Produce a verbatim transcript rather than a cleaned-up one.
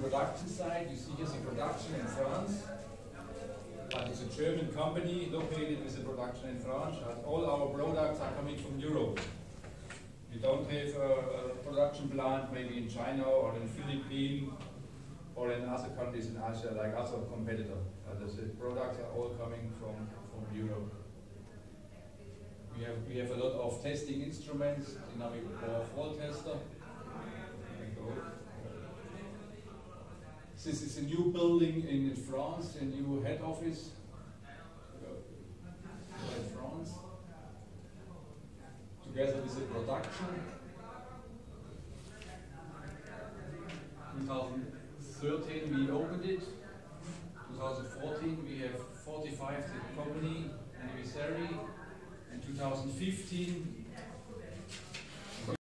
production side. You see here's a production in France, but it's a German company located with a production in France. And all our products are coming from Europe. We don't have a, a production plant maybe in China or in Philippines or in other countries in Asia like other competitors. Uh, the products are all coming from, from Europe. We have, we have a lot of testing instruments, dynamic core fall tester. There we go. This is a new building in France, a new head office in France. Together with the production. twenty thirteen we opened it. twenty fourteen we have forty-five the company anniversary. In two thousand fifteen